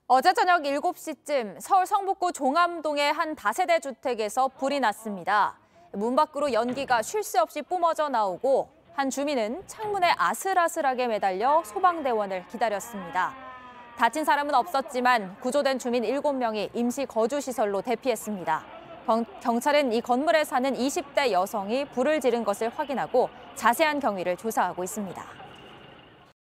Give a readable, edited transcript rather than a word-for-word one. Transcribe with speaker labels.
Speaker 1: 어제 저녁 7시쯤 서울 성북구 종암동의 한 다세대 주택에서 불이 났습니다. 문 밖으로 연기가 쉴 새 없이 뿜어져 나오고 한 주민은 창문에 아슬아슬하게 매달려 소방대원을 기다렸습니다. 다친 사람은 없었지만 구조된 주민 7명이 임시 거주시설로 대피했습니다. 경찰은 이 건물에 사는 20대 여성이 불을 지른 것을 확인하고 자세한 경위를 조사하고 있습니다.